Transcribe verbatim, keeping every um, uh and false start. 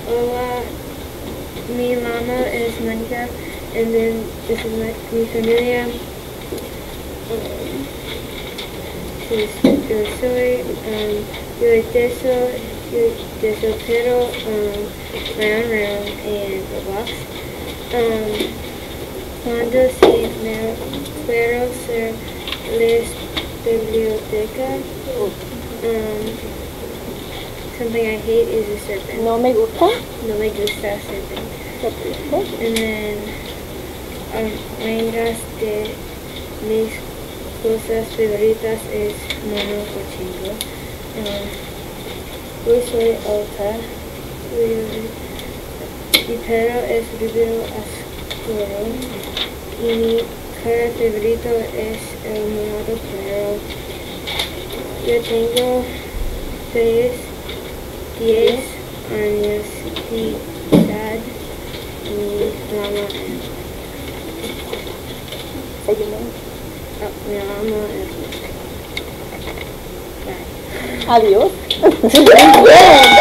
Hola, mi mamá es Mónica, and then this is my, mi familia. Um, pues, yo soy, um, yo detesto, yo desespero, um, round round and Roblox. Um, cuando si me espero ser les biblioteca, um, something I hate is a serpent. No me gusta. No me gusta serpent. Serpiente. And then, um, reglas de mis cosas favoritas es mono cochingo. Um, yo soy alta. Mi perro es rubio oscuro. Y mi color favorito es el morado claro. Yo tengo seis, diez años de edad. Mi mamá Say your name. oh, mi mamá es Bye. Adiós.